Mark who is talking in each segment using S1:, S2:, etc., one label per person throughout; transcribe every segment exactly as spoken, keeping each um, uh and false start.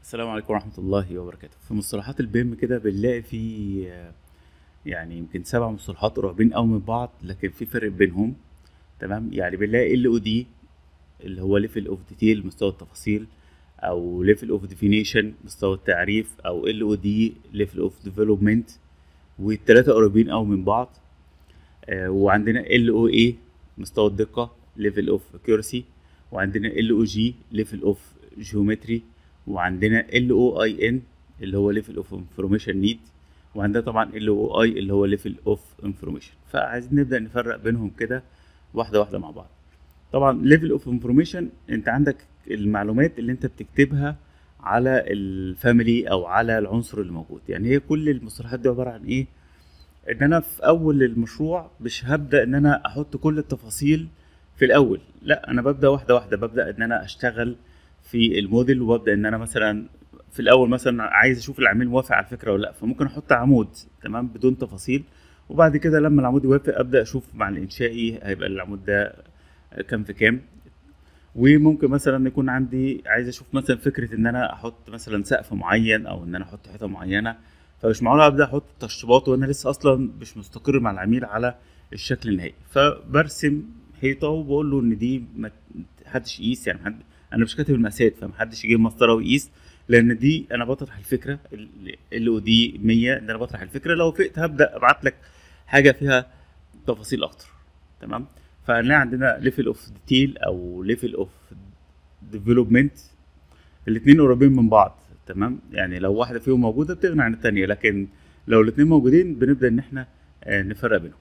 S1: السلام عليكم ورحمة الله وبركاته. في مصطلحات البيم كده بنلاقي في آه، يعني يمكن سبع مصطلحات قريبين أوي من بعض، لكن في فرق بينهم. تمام، يعني بنلاقي ال او دي اللي هو ليفل اوف ديتيل، مستوى التفاصيل، او ليفل اوف ديفينيشن، مستوى التعريف، او ال او دي ليفل اوف ديفلوبمنت، والتلاتة قريبين أوي من بعض. آه، وعندنا ال او اي مستوى الدقة ليفل اوف accuracy، وعندنا ال او جي ليفل اوف geometry، وعندنا ال او اي ان اللي هو ليفل اوف انفورميشن نيد، وعندنا طبعا ال او اي اللي هو ليفل اوف انفورميشن. فعايزين نبدأ نفرق بينهم كده واحدة واحدة مع بعض. طبعا ليفل اوف انفورميشن انت عندك المعلومات اللي انت بتكتبها على الفاميلي او على العنصر اللي موجود. يعني هي كل المصطلحات دي عبارة عن ايه؟ ان انا في اول المشروع مش هبدا ان انا احط كل التفاصيل في الاول، لا انا ببدا واحده واحده. ببدا ان انا اشتغل في الموديل، وابدا ان انا مثلا في الاول مثلا عايز اشوف العميل موافق على الفكره ولا لا، فممكن احط عمود تمام بدون تفاصيل، وبعد كده لما العمود يوافق ابدا اشوف مع الانشائي هيبقى العمود ده كام في كام. وممكن مثلا يكون عندي عايز اشوف مثلا فكره ان انا احط مثلا سقف معين، او ان انا احط حيطه معينه، فمش معقول ابدا احط تشطيبات وانا لسه اصلا مش مستقر مع العميل على الشكل النهائي. فبرسم حيطه وبقول له ان دي ما حدش يقيس، يعني حد انا مش كاتب المقاسات فمحدش يجيب مسطره ويقيس، لان دي انا بطرح الفكره ال او دي مية، ان انا بطرح الفكره. لو وافقت هبدا ابعت لك حاجه فيها تفاصيل اكتر. تمام، فهنلاقي عندنا ليفل اوف ديتيل او ليفل اوف ديفلوبمنت، الاتنين قريبين من بعض. تمام، يعني لو واحده فيهم موجوده بتغني عن التانية، لكن لو الاتنين موجودين بنبدا ان احنا آه، نفرق بينهم.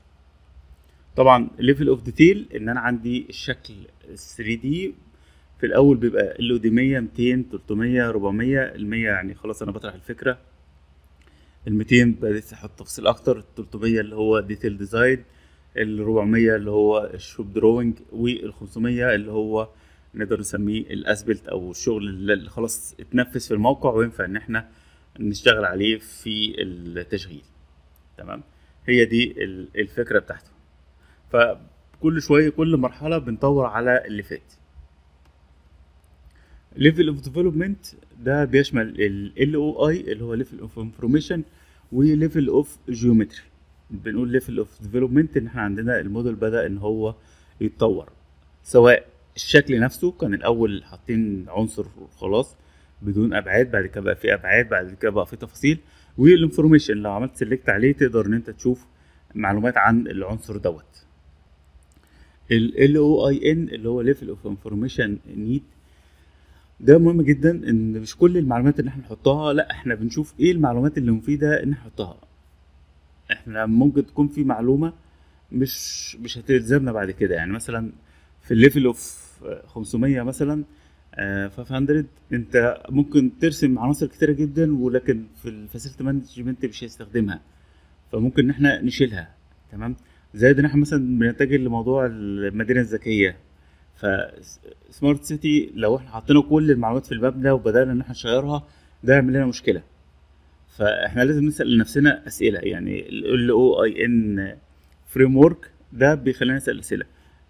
S1: طبعا ليفل اوف ديتيل ان انا عندي الشكل ثري دي في الاول بيبقى ال او دي مية ميتين تلتمية اربعمية. ال مية يعني خلاص انا بطرح الفكره، ال ميتين بدأت احط تفاصيل اكتر، ال تلتمية اللي هو ديتيل ديزاين، ال اربعمية اللي هو الشوب دروينج، وال خمسمية اللي هو نقدر نسميه الاسبلت او الشغل اللي خلاص اتنفذ في الموقع وينفع ان احنا نشتغل عليه في التشغيل. تمام، هي دي ال- الفكره بتاعته. فكل شويه كل مرحله بنطور على اللي فات. ليفل اوف ديفلوبمنت ده بيشمل ال او اي اللي هو ليفل اوف انفورميشن، وليفل اوف جيومتري. بنقول ليفل اوف ديفلوبمنت ان احنا عندنا الموديل بدأ ان هو يتطور، سواء الشكل نفسه كان الاول حاطين عنصر خلاص بدون ابعاد، بعد كده بقى في ابعاد، بعد كده بقى في تفاصيل. والانفورميشن لو عملت سيلكت عليه تقدر ان انت تشوف معلومات عن العنصر دوت. ال او اي ان اللي هو ليفل اوف انفورميشن نيد، ده مهم جدا ان مش كل المعلومات اللي احنا نحطها، لا احنا بنشوف ايه المعلومات اللي مفيده ان نحطها. احنا ممكن تكون في معلومه مش مش هتلزمنا بعد كده، يعني مثلا في الليفل اوف خمسمية مثلا آه، خمسمية انت ممكن ترسم عناصر كتيره جدا، ولكن في الفاسيلتي مانجمنت مش هيستخدمها، فممكن ان احنا نشيلها. تمام، زائد ان احنا مثلا بنتجه لموضوع المدينه الذكيه. فسمارت سيتي لو احنا حطينا كل المعلومات في المبنى وبدأنا ان احنا نشيرها ده يعمل لنا مشكله. فاحنا لازم نسال لنفسنا اسئله، يعني ال او اي ان فريم ورك ده بيخلينا نسال اسئله.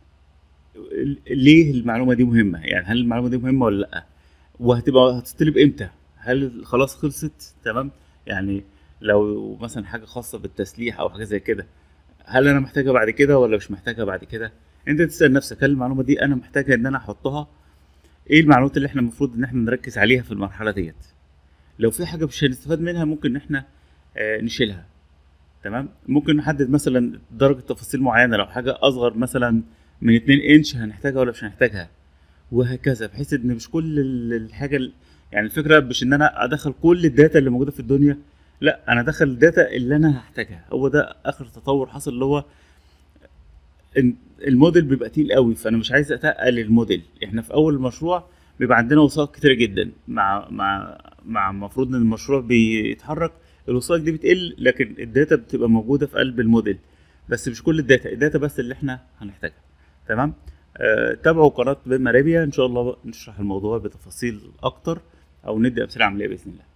S1: ليه المعلومه دي مهمه؟ يعني هل المعلومه دي مهمه ولا لا؟ وهتبقى هتطلب امتى؟ هل خلاص خلصت؟ تمام، يعني لو مثلا حاجه خاصه بالتسليح او حاجه زي كده، هل انا محتاجها بعد كده ولا مش محتاجها بعد كده؟ انت تسال نفسك هل المعلومه دي انا محتاجه ان انا احطها؟ ايه المعلومات اللي احنا المفروض ان احنا نركز عليها في المرحله ديت؟ لو في حاجه مش هنستفاد منها ممكن ان احنا آه نشيلها. تمام، ممكن نحدد مثلا درجه تفاصيل معينه، لو حاجه اصغر مثلا من اتنين انش هنحتاجها ولا مش هنحتاجها، وهكذا. بحيث ان مش كل ال- الحاجه ال- يعني الفكره مش ان انا ادخل كل الداتا اللي موجوده في الدنيا، لا انا ادخل الداتا اللي انا هحتاجها. هو ده اخر تطور حصل، اللي هو إن الموديل بيبقى تقيل قوي، فانا مش عايز اتقل الموديل. احنا في اول المشروع بيبقى عندنا وثائق كتيره جدا، مع مع مع المفروض ان المشروع بيتحرك الوثائق دي بتقل، لكن الداتا بتبقى موجوده في قلب الموديل، بس مش كل الداتا، الداتا بس اللي احنا هنحتاجها. تمام، آه تابعوا قناه بيم ارابيا ان شاء الله نشرح الموضوع بتفاصيل اكتر، او ندي امثله عمليه باذن الله.